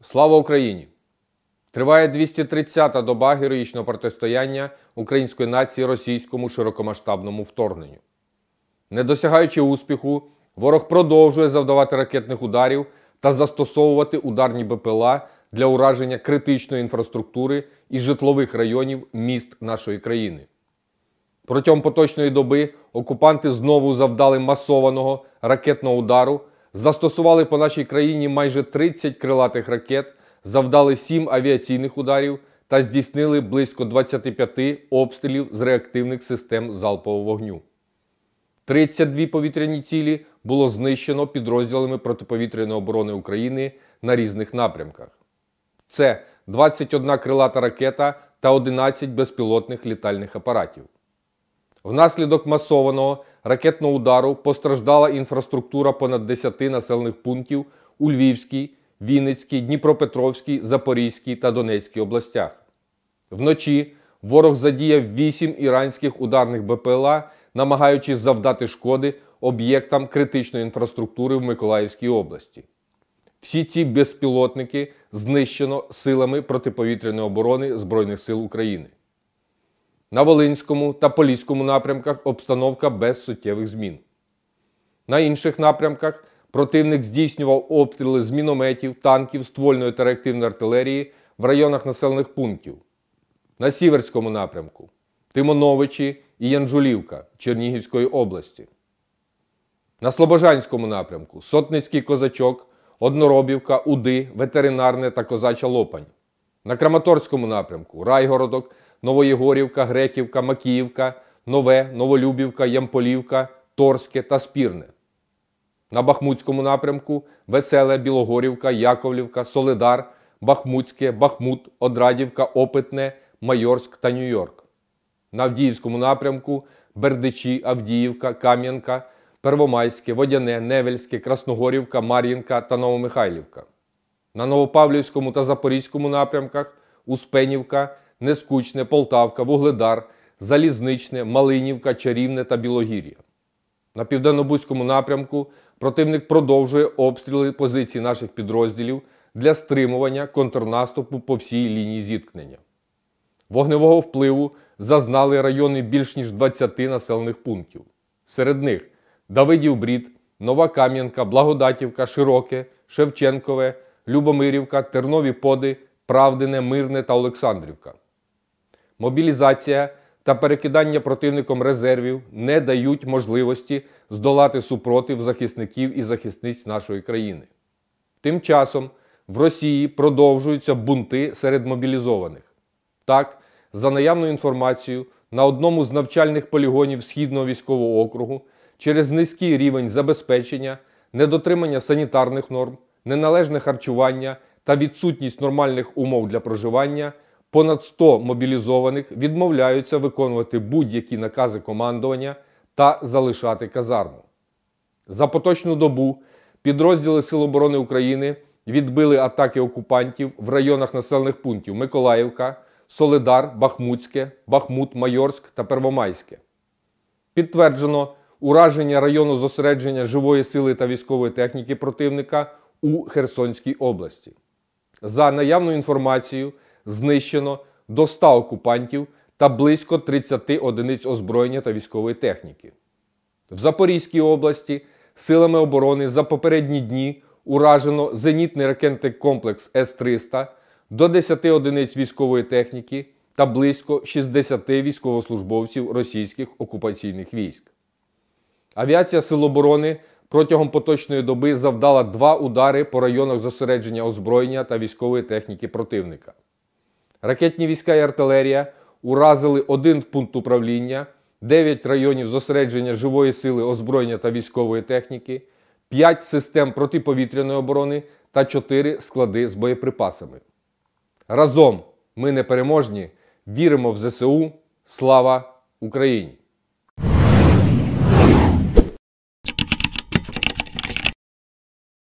Слава Україні! Триває 230-та доба героїчного протистояння української нації російському широкомасштабному вторгненню. Не досягаючи успіху, ворог продовжує завдавати ракетних ударів та застосовувати ударні БПЛА для ураження критичної інфраструктури і житлових районів міст нашої країни. Протягом поточної доби окупанти знову завдали масованого ракетного удару, застосували по нашій країні майже 30 крилатих ракет, завдали 7 авіаційних ударів та здійснили близько 25 обстрілів з реактивних систем залпового вогню. 32 повітряні цілі було знищено підрозділами протиповітряної оборони України на різних напрямках. Це 21 крилата ракета та 11 безпілотних літальних апаратів. Внаслідок масованого ракетного удару постраждала інфраструктура понад 10 населених пунктів у Львівській, Вінницькій, Дніпропетровській, Запорізькій та Донецькій областях. Вночі ворог задіяв 8 іранських ударних БПЛА, намагаючись завдати шкоди об'єктам критичної інфраструктури в Миколаївській області. Всі ці безпілотники знищено силами протиповітряної оборони Збройних сил України. На Волинському та Поліському напрямках обстановка без суттєвих змін. На інших напрямках противник здійснював обстріли з мінометів, танків, ствольної та реактивної артилерії в районах населених пунктів. На Сіверському напрямку – Тимоновичі і Янжулівка Чернігівської області. На Слобожанському напрямку – Сотницький Козачок, Одноробівка, Уди, Ветеринарне та Козача Лопань. На Краматорському напрямку – Райгородок, Новоєгорівка, Греківка, Макіївка, Нове, Новолюбівка, Ямполівка, Торське та Спірне. На Бахмутському напрямку – Веселе, Білогорівка, Яковлівка, Солидар, Бахмутське, Бахмут, Одрадівка, Опитне, Майорськ та Нью-Йорк. На Авдіївському напрямку – Бердичі, Авдіївка, Кам'янка, Первомайське, Водяне, Невельське, Красногорівка, Мар'їнка та Новомихайлівка. На Новопавлівському та Запорізькому напрямках – Успенівка, Нескучне, Полтавка, Вугледар, Залізничне, Малинівка, Чарівне та Білогір'я. На Південнобузькому напрямку противник продовжує обстріли позицій наших підрозділів для стримування контрнаступу по всій лінії зіткнення. Вогневого впливу зазнали райони більш ніж 20 населених пунктів. Серед них Давидів Брід, Нова Кам'янка, Благодатівка, Широке, Шевченкове, Любомирівка, Тернові Поди, Правдине, Мирне та Олександрівка. Мобілізація та перекидання противником резервів не дають можливості здолати супротив захисників і захисниць нашої країни. Тим часом в Росії продовжуються бунти серед мобілізованих. Так, за наявною інформацією, на одному з навчальних полігонів Східного військового округу через низький рівень забезпечення, недотримання санітарних норм, неналежне харчування та відсутність нормальних умов для проживання понад 100 мобілізованих відмовляються виконувати будь-які накази командування та залишати казарму. За поточну добу підрозділи Сил оборони України відбили атаки окупантів в районах населених пунктів Миколаївка, Солидар, Бахмутське, Бахмут, Майорськ та Первомайське. Підтверджено ураження району зосередження живої сили та військової техніки противника у Херсонській області. За наявною інформацією, знищено до 100 окупантів та близько 30 одиниць озброєння та військової техніки. В Запорізькій області силами оборони за попередні дні уражено зенітний ракетний комплекс С-300, до 10 одиниць військової техніки та близько 60 військовослужбовців російських окупаційних військ. Авіація Сил оборони протягом поточної доби завдала 2 удари по районах зосередження озброєння та військової техніки противника. Ракетні війська і артилерія уразили 1 пункт управління, 9 районів зосередження живої сили, озброєння та військової техніки, 5 систем протиповітряної оборони та 4 склади з боєприпасами. Разом ми непереможні, віримо в ЗСУ, слава Україні!